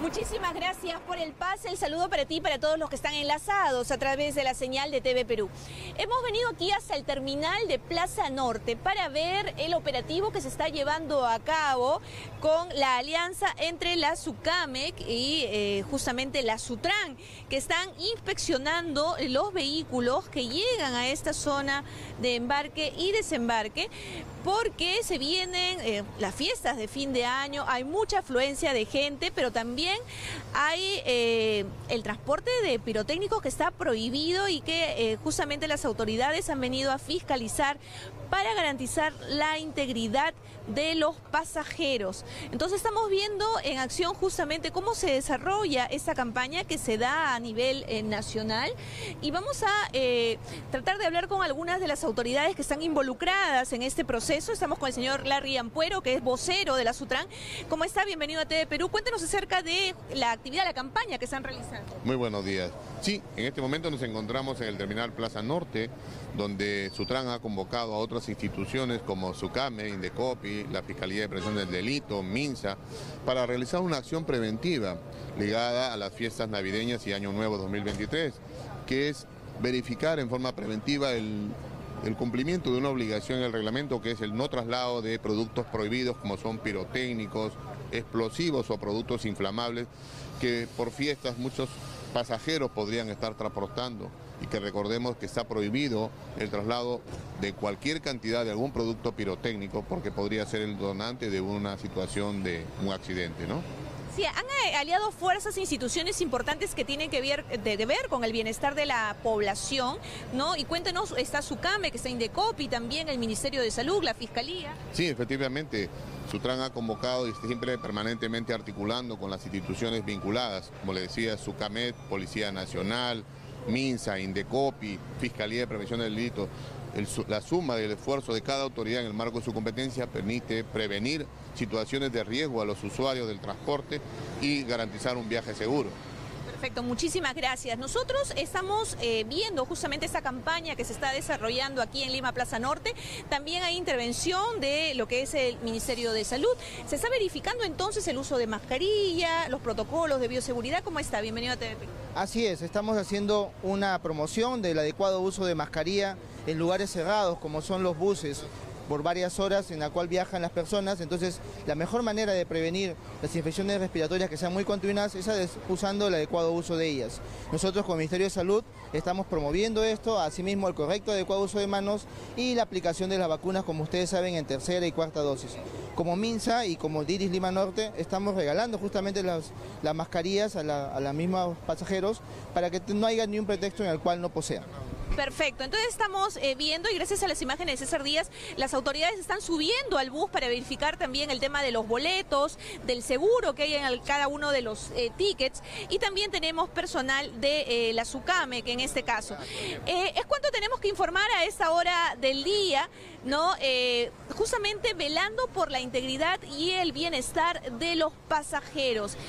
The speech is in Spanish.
Muchísimas gracias por el pase, el saludo para ti y para todos los que están enlazados a través de la señal de TV Perú. Hemos venido aquí hasta el terminal de Plaza Norte para ver el operativo que se está llevando a cabo con la alianza entre la SUCAMEC y justamente la SUTRAN, que están inspeccionando los vehículos que llegan a esta zona de embarque y desembarque, porque se vienen las fiestas de fin de año, hay mucha afluencia de gente, pero también hay el transporte de pirotécnicos que está prohibido y que justamente las autoridades han venido a fiscalizar para garantizar la integridad de los pasajeros. Entonces estamos viendo en acción justamente cómo se desarrolla esta campaña que se da a nivel nacional, y vamos a tratar de hablar con algunas de las autoridades que están involucradas en este proceso. Estamos con el señor Larry Ampuero, que es vocero de la SUTRAN. ¿Cómo está? Bienvenido a TV Perú. Cuéntenos acerca de la actividad, la campaña que están realizando. Muy buenos días. Sí, en este momento nos encontramos en el terminal Plaza Norte, donde SUTRAN ha convocado a otras instituciones como SUCAMEC, Indecopi, la Fiscalía de Prevención del Delito, MINSA, para realizar una acción preventiva ligada a las fiestas navideñas y Año Nuevo 2023, que es verificar en forma preventiva el cumplimiento de una obligación en el reglamento, que es el no traslado de productos prohibidos como son pirotécnicos, explosivos o productos inflamables, que por fiestas muchos pasajeros podrían estar transportando, y que recordemos que está prohibido el traslado de cualquier cantidad de algún producto pirotécnico, porque podría ser el donante de una situación de un accidente, ¿no? Sí, han aliado fuerzas e instituciones importantes que tienen que ver con el bienestar de la población, ¿no? Y cuéntenos, está SUCAMEC, que está Indecopi, también el Ministerio de Salud, la Fiscalía. Sí, efectivamente, SUTRAN ha convocado y siempre permanentemente articulando con las instituciones vinculadas, como le decía, SUCAMEC, Policía Nacional, MINSA, Indecopi, Fiscalía de Prevención del Delito. La suma del esfuerzo de cada autoridad en el marco de su competencia permite prevenir situaciones de riesgo a los usuarios del transporte y garantizar un viaje seguro. Perfecto, muchísimas gracias. Nosotros estamos viendo justamente esta campaña que se está desarrollando aquí en Lima Plaza Norte. También hay intervención de lo que es el Ministerio de Salud. Se está verificando entonces el uso de mascarilla, los protocolos de bioseguridad. ¿Cómo está? Bienvenido a TV. Así es, estamos haciendo una promoción del adecuado uso de mascarilla en lugares cerrados como son los buses, por varias horas en la cual viajan las personas. Entonces la mejor manera de prevenir las infecciones respiratorias que sean muy continuas es usando el adecuado uso de ellas. Nosotros como Ministerio de Salud estamos promoviendo esto, asimismo el correcto adecuado uso de manos y la aplicación de las vacunas, como ustedes saben, en tercera y cuarta dosis. Como MINSA y como DIRIS Lima Norte estamos regalando justamente las mascarillas a los mismos pasajeros para que no haya ni un pretexto en el cual no posean. Perfecto, entonces estamos viendo, y gracias a las imágenes de César Díaz, las autoridades están subiendo al bus para verificar también el tema de los boletos, del seguro que hay en cada uno de los tickets, y también tenemos personal de la SUCAMEC en este caso. Es cuanto tenemos que informar a esta hora del día, ¿no? Justamente velando por la integridad y el bienestar de los pasajeros.